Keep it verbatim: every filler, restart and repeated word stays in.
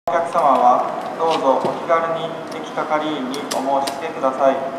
お客様はどうぞお気軽に駅係員にお申し付けください。